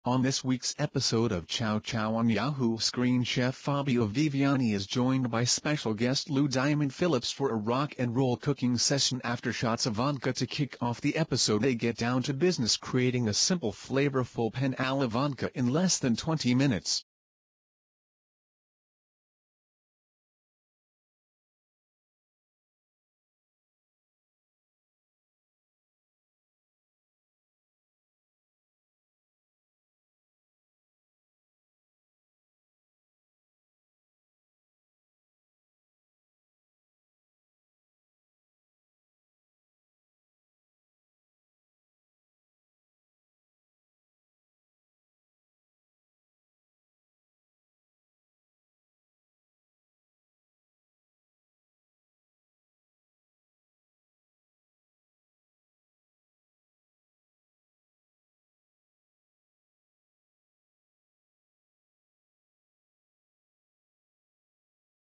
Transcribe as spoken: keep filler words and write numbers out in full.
On this week's episode of Chow Ciao on Yahoo, Screen Chef Fabio Viviani is joined by special guest Lou Diamond Phillips for a rock and roll cooking session. After shots of vodka to kick off the episode, they get down to business, creating a simple flavorful Penne Alla Vodka in less than twenty minutes.